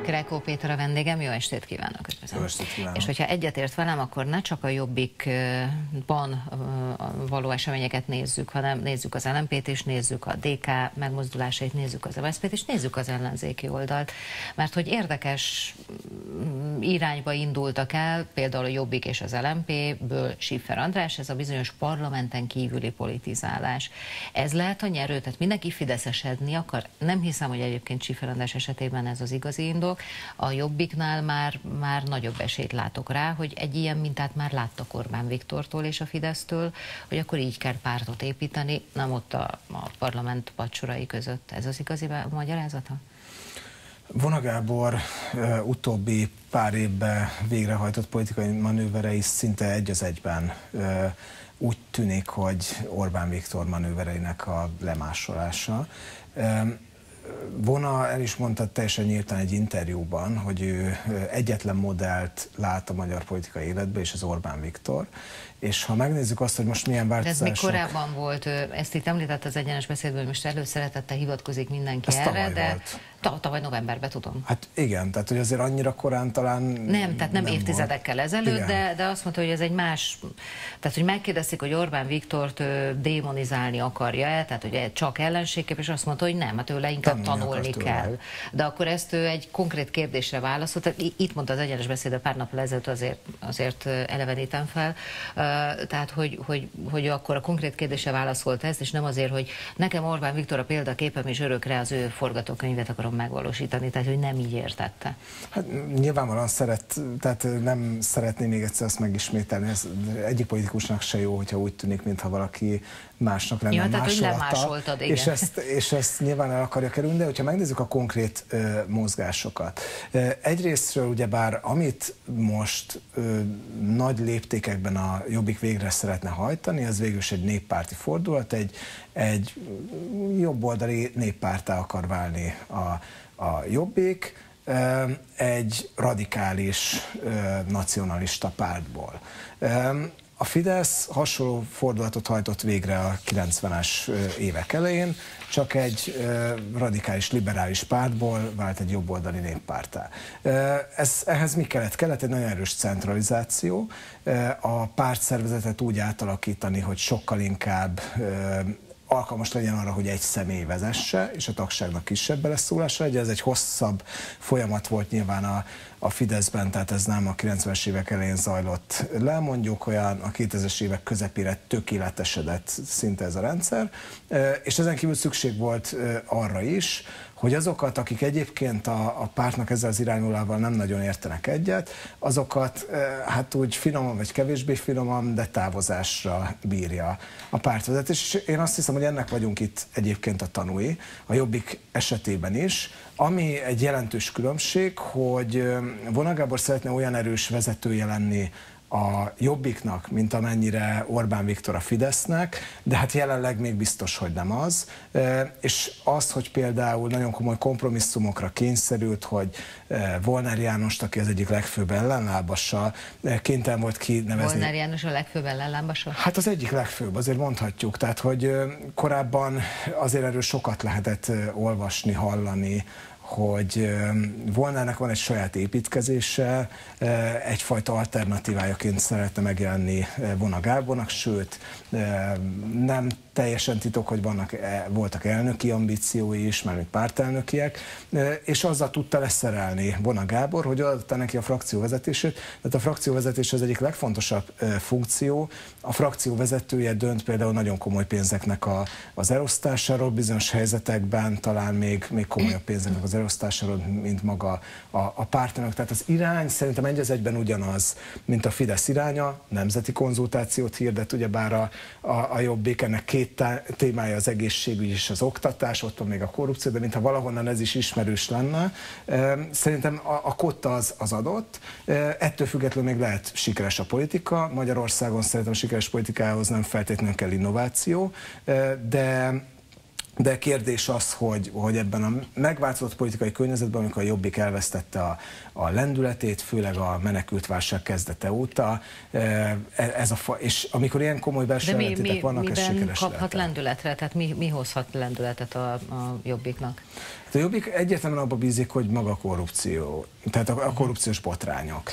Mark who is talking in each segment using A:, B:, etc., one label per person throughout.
A: Greco Péter a vendégem, jó estét kívánok!
B: Jó estét kívánok!
A: És hogyha egyetért velem, akkor ne csak a Jobbikban való eseményeket nézzük, hanem nézzük az LMP-t is, nézzük a DK megmozdulásait, nézzük az MSZP-t és nézzük az ellenzéki oldalt. Mert hogy érdekes irányba indultak el, például a Jobbik és az LMP-ből Schiffer András, ez a bizonyos parlamenten kívüli politizálás. Ez lehet a nyerő, tehát mindenki fideszesedni akar. Nem hiszem, hogy egyébként Schiffer András esetében ez az igazi indok. A Jobbiknál már nagyobb esélyt látok rá, hogy egy ilyen mintát már láttak Orbán Viktortól és a Fidesztől, hogy akkor így kell pártot építeni, nem ott a parlament padsorai között. Ez az igazi magyarázata?
B: Vona Gábor utóbbi pár évben végrehajtott politikai manőverei szinte egy az egyben úgy tűnik, hogy Orbán Viktor manővereinek a lemásolása. Vona el is mondta teljesen nyíltan egy interjúban, hogy ő egyetlen modellt lát a magyar politikai életben, és az Orbán Viktor. És ha megnézzük azt, hogy most milyen változások...
A: De ez még korábban volt, ezt itt említett az egyenes beszédből, most előszeretettel hivatkozik mindenki erre, de tavaly novemberben tudom.
B: Hát igen, tehát hogy azért annyira korán talán...
A: Nem, tehát nem évtizedekkel volt ezelőtt, de azt mondta, hogy ez egy más... Tehát, hogy megkérdezték, hogy Orbán Viktort démonizálni akarja-e, tehát hogy csak ellenségkép, és azt mondta, hogy nem, hát tőle inkább tanulni kell. De akkor ezt ő egy konkrét kérdésre válaszolt, tehát itt mondta az egyenes beszédben pár nappal ezelőtt, azért elevenítem fel, tehát hogy akkor a konkrét kérdésre válaszolt ezt, és nem azért, hogy nekem Orbán Viktor a példaképem, és örökre az ő forgatókönyvet akarom megvalósítani, tehát hogy nem így értette. Hát
B: nyilvánvalóan tehát nem szeretném még egyszer azt megismételni, ez egyik politikusnak se jó, hogyha úgy tűnik, mintha valaki másnak lenne másolata, és ezt nyilván el akarja kerülni, de hogyha megnézzük a konkrét mozgásokat. Egyrésztről ugyebár, amit most nagy léptékekben a Jobbik végre szeretne hajtani, az végül is egy néppárti fordulat, egy jobboldali néppárttá akar válni a Jobbik, egy radikális nacionalista pártból. A Fidesz hasonló fordulatot hajtott végre a 90-es évek elején, csak egy radikális liberális pártból vált egy jobboldali néppárttá. Ehhez mi kellett? Kellett egy nagyon erős centralizáció, a pártszervezetet úgy átalakítani, hogy sokkal inkább alkalmas legyen arra, hogy egy személy vezesse, és a tagságnak kisebb beleszólása legyen. Ez egy hosszabb folyamat volt nyilván a Fideszben, tehát ez nem a 90-es évek elején zajlott le, mondjuk olyan a 2000-es évek közepére tökéletesedett szinte ez a rendszer, és ezen kívül szükség volt arra is, hogy azokat, akik egyébként a pártnak ezzel az irányulával nem nagyon értenek egyet, azokat hát úgy finoman vagy kevésbé finoman, de távozásra bírja a pártvezetés. És én azt hiszem, hogy ennek vagyunk itt egyébként a tanúi, a Jobbik esetében is, ami egy jelentős különbség, hogy Vona Gábor szeretne olyan erős vezetője lenni a Jobbiknak, mint amennyire Orbán Viktor a Fidesznek, de hát jelenleg még biztos, hogy nem az. És az, hogy például nagyon komoly kompromisszumokra kényszerült, hogy Volner Jánost, aki az egyik legfőbb ellenlábasa, kénytelen volt kinevezni.
A: Volner János a legfőbb ellenlábasa?
B: Hát az egyik legfőbb, azért mondhatjuk. Tehát, hogy korábban azért erről sokat lehetett olvasni, hallani, hogy Volnernek van egy saját építkezése, egyfajta alternatívájaként szeretne megjelenni Vona Gábornak, sőt, nem teljesen titok, hogy voltak elnöki ambíciói is, mármint pártelnökiek, és azzal tudta leszerelni Vona Gábor, hogy adta neki a frakcióvezetését. Tehát a frakcióvezetés az egyik legfontosabb funkció. A frakcióvezetője dönt például nagyon komoly pénzeknek az elosztásáról, bizonyos helyzetekben talán még komolyabb pénzeknek az elosztásáról, mint maga a pártelnök. Tehát az irány szerintem egy az egyben ugyanaz, mint a Fidesz iránya, nemzeti konzultációt hirdet, ugyebár a Jobbik, ennek két témája az egészségügy és az oktatás, ott van még a korrupció, de mintha valahonnan ez is ismerős lenne. Szerintem a kotta az adott, ettől függetlenül még lehet sikeres a politika. Magyarországon szerintem a sikeres politikához nem feltétlenül kell innováció, de De kérdés az, hogy ebben a megváltozott politikai környezetben, amikor a Jobbik elvesztette a lendületét, főleg a menekültválság kezdete óta, és amikor ilyen komoly belső ellentétek vannak, ez sikeres
A: kaphat lehet lendületre? Tehát mi hozhat lendületet a Jobbiknak?
B: Hát a Jobbik egyértelműen abba bízik, hogy maga a korrupció, tehát a korrupciós botrányok.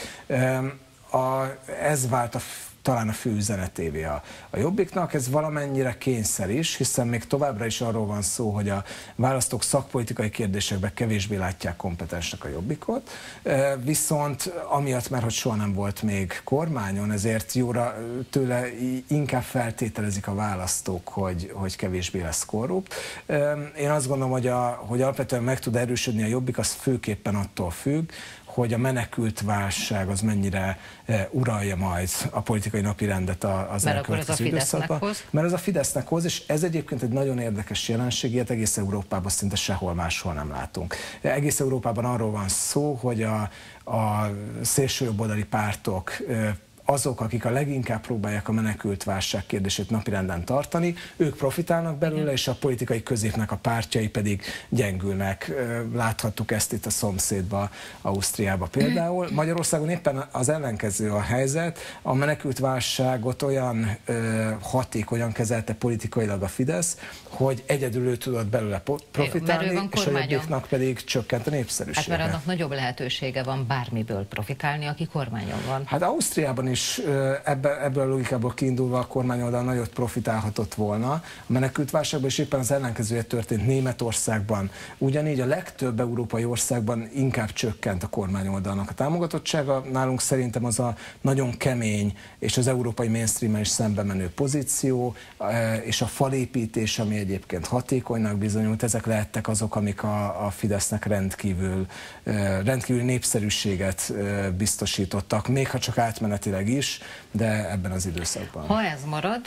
B: Ez vált talán a fő üzenetévé a Jobbiknak, ez valamennyire kényszer is, hiszen még továbbra is arról van szó, hogy a választók szakpolitikai kérdésekben kevésbé látják kompetensnek a Jobbikot, viszont amiatt, mert hogy soha nem volt még kormányon, ezért jóra tőle inkább feltételezik a választók, hogy kevésbé lesz korrupt. Én azt gondolom, hogy alapvetően meg tud erősödni a Jobbik, az főképpen attól függ, hogy a menekült válság az mennyire uralja majd a politikai napirendet az elkövetkező időszakban. Mert ez a Fidesznek hoz, és ez egyébként egy nagyon érdekes jelenség, ilyet egész Európában szinte sehol máshol nem látunk. Egész Európában arról van szó, hogy a szélsőjobboldali pártok azok, akik a leginkább próbálják a menekült válság kérdését napirenden tartani, ők profitálnak belőle, és a politikai középnek a pártjai pedig gyengülnek. Láthattuk ezt itt a szomszédba, Ausztriába például. Magyarországon éppen az ellenkező a helyzet. A menekült válságot olyan hatékonyan kezelte politikailag a Fidesz, hogy egyedül ő tudott belőle profitálni, és a Jobbiknak pedig csökkent a népszerűsége.
A: Hát mert annak nagyobb lehetősége van bármiből profitálni, aki kormányon van.
B: Hát Ausztriában is ebből a logikából kiindulva a kormányoldal nagyot profitálhatott volna a menekültválságban, és éppen az ellenkezője történt Németországban. Ugyanígy a legtöbb európai országban inkább csökkent a kormányoldalnak a támogatottsága. Nálunk szerintem az a nagyon kemény és az európai mainstream-en is szembe menő pozíció, és a falépítés, ami egyébként hatékonynak bizonyult, ezek lehettek azok, amik a Fidesznek rendkívül népszerűséget biztosítottak, még ha csak átmenetileg is, de ebben az időszakban.
A: Ha ez marad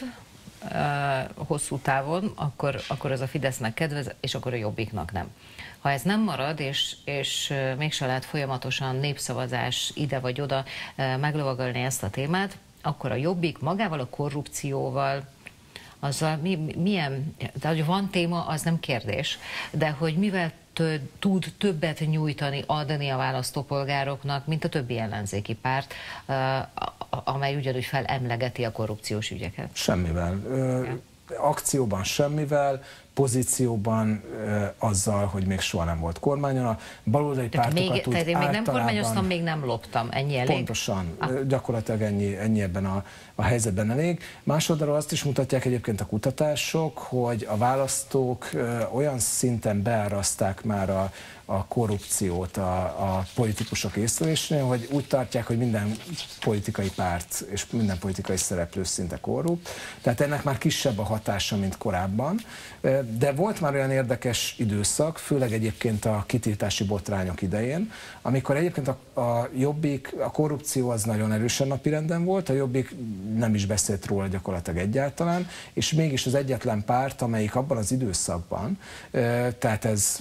A: hosszú távon, akkor az a Fidesznek kedvez, és akkor a Jobbiknak nem. Ha ez nem marad, és mégsem lehet folyamatosan népszavazás ide vagy oda meglovagolni ezt a témát, akkor a Jobbik magával a korrupcióval, azzal milyen, tehát hogy van téma, az nem kérdés, de hogy mivel tud többet nyújtani, adni a választópolgároknak, mint a többi ellenzéki párt, amely ugyanúgy felemlegeti a korrupciós ügyeket.
B: Semmivel. Akcióban semmivel, pozícióban azzal, hogy még soha nem volt kormányon. A baloldali pártokat úgy
A: én még nem kormányoztam, még nem loptam. Ennyi elég?
B: Pontosan. Gyakorlatilag ennyi ebben a helyzetben elég. Másoldalról azt is mutatják egyébként a kutatások, hogy a választók olyan szinten beáraszták már a korrupciót a politikusok észlelésnél, hogy úgy tartják, hogy minden politikai párt és minden politikai szereplő szinte korrupt. Tehát ennek már kisebb a hatása, mint korábban. De volt már olyan érdekes időszak, főleg egyébként a kitiltási botrányok idején, amikor egyébként a Jobbik, a korrupció az nagyon erősen napirenden volt, a Jobbik nem is beszélt róla gyakorlatilag egyáltalán, és mégis az egyetlen párt, amelyik abban az időszakban, tehát ez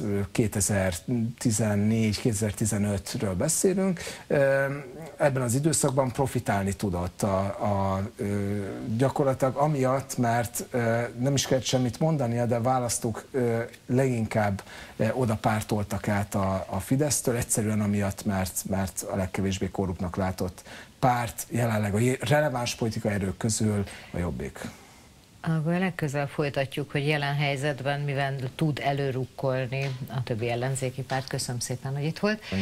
B: 2014-2015-ről beszélünk, ebben az időszakban profitálni tudott gyakorlatilag amiatt, mert nem is kellett semmit mondania, de a választók leginkább oda pártoltak át a Fidesztől, egyszerűen amiatt, mert a legkevésbé korruptnak látott párt jelenleg a releváns politikai erők közül a Jobbik.
A: Akkor legközelebb folytatjuk, hogy jelen helyzetben mivel tud előrukkolni a többi ellenzéki párt. Köszönöm szépen, hogy itt volt.